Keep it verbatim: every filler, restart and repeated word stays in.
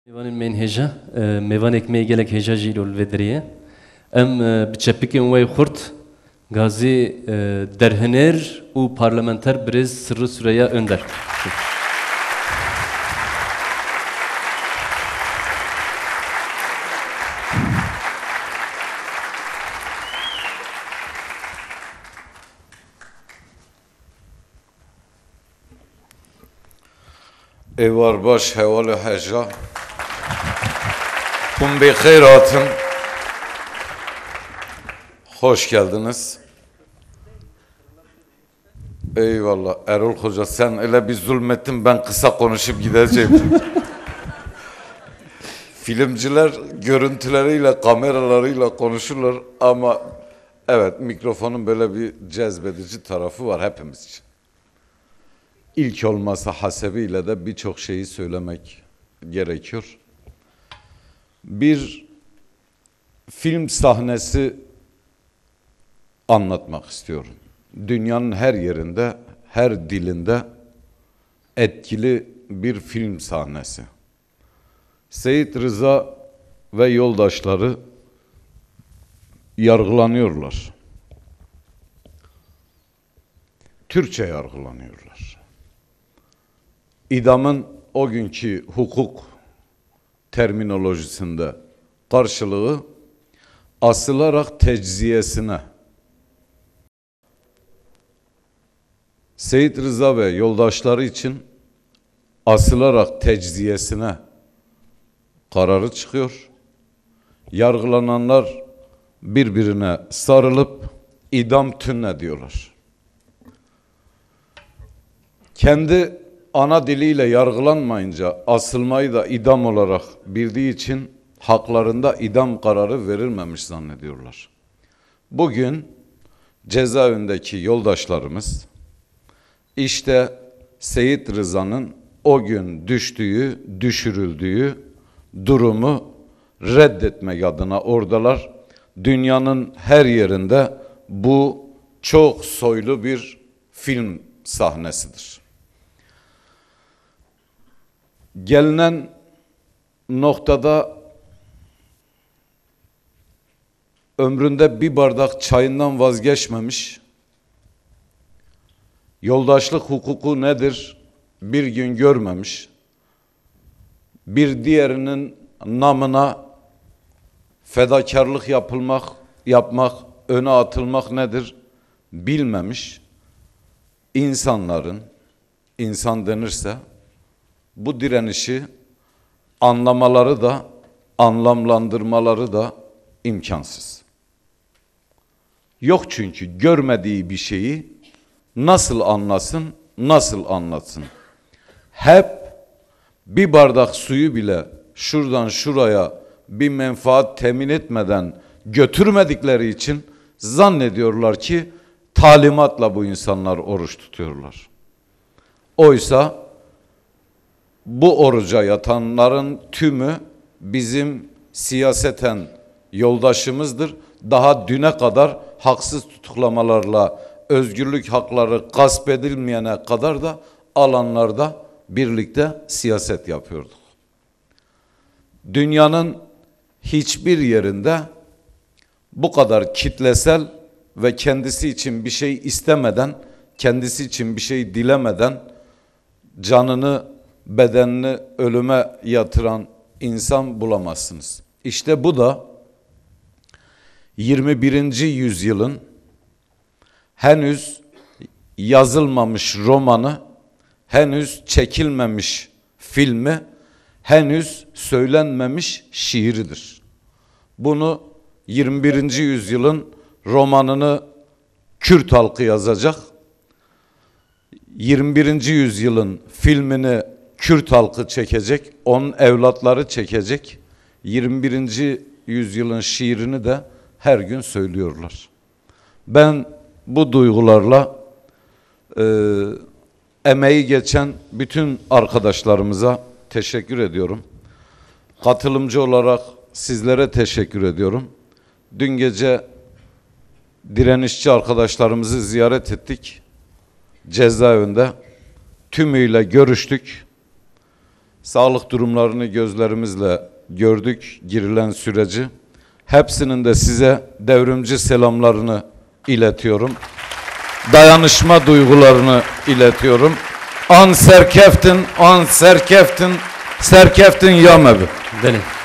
Mevanın men heja, mevan ekmeği gelek heja jilol vedriye. Em biçepikin ve kurt gazi derhener u parlamenter brez sırrı süreye önder. Evar baş hevalı heja. Kum bir hayratın. Hoş geldiniz. Eyvallah. Erol Hoca sen öyle bir zulmettin, ben kısa konuşup gideceğim. Filmciler görüntüleriyle, kameralarıyla konuşurlar ama evet, mikrofonun böyle bir cezbedici tarafı var hepimiz için. İlk olması hasebiyle de birçok şeyi söylemek gerekiyor. Bir film sahnesi anlatmak istiyorum. Dünyanın her yerinde, her dilinde etkili bir film sahnesi. Seyit Rıza ve yoldaşları yargılanıyorlar. Türkçe yargılanıyorlar. İdamın o günkü hukuk terminolojisinde karşılığı asılarak tecziyesine. Seyit Rıza ve yoldaşları için asılarak tecziyesine kararı çıkıyor. Yargılananlar birbirine sarılıp idam tünne diyorlar. Kendi ana diliyle yargılanmayınca asılmayı da idam olarak bildiği için haklarında idam kararı verilmemiş zannediyorlar. Bugün cezaevindeki yoldaşlarımız işte Seyit Rıza'nın o gün düştüğü, düşürüldüğü durumu reddetmek adına oradalar. Dünyanın her yerinde bu çok soylu bir film sahnesidir. Gelinen noktada ömründe bir bardak çayından vazgeçmemiş, yoldaşlık hukuku nedir bir gün görmemiş, bir diğerinin namına fedakarlık yapılmak, yapmak, öne atılmak nedir bilmemiş insanların, insan denirse bu direnişi anlamaları da, anlamlandırmaları da imkansız. Yok çünkü görmediği bir şeyi nasıl anlasın, nasıl anlatsın? Hep bir bardak suyu bile şuradan şuraya bir menfaat temin etmeden götürmedikleri için zannediyorlar ki talimatla bu insanlar oruç tutuyorlar. Oysa bu oruca yatanların tümü bizim siyaseten yoldaşımızdır. Daha düne kadar haksız tutuklamalarla özgürlük hakları gasp edilmeyene kadar da alanlarda birlikte siyaset yapıyorduk. Dünyanın hiçbir yerinde bu kadar kitlesel ve kendisi için bir şey istemeden, kendisi için bir şey dilemeden canını, bedenini ölüme yatıran insan bulamazsınız. İşte bu da yirmi birinci yüzyılın henüz yazılmamış romanı, henüz çekilmemiş filmi, henüz söylenmemiş şiiridir. Bunu yirmi birinci yüzyılın romanını Kürt halkı yazacak, yirmi birinci yüzyılın filmini Kürt halkı çekecek, onun evlatları çekecek, yirmi birinci yüzyılın şiirini de her gün söylüyorlar. Ben bu duygularla e, emeği geçen bütün arkadaşlarımıza teşekkür ediyorum. Katılımcı olarak sizlere teşekkür ediyorum. Dün gece direnişçi arkadaşlarımızı ziyaret ettik cezaevinde. Tümüyle görüştük. Sağlık durumlarını gözlerimizle gördük, girilen süreci. Hepsinin de size devrimci selamlarını iletiyorum. Dayanışma duygularını iletiyorum. An serkeftin, an serkeftin, serkeftin yamebi. Benim.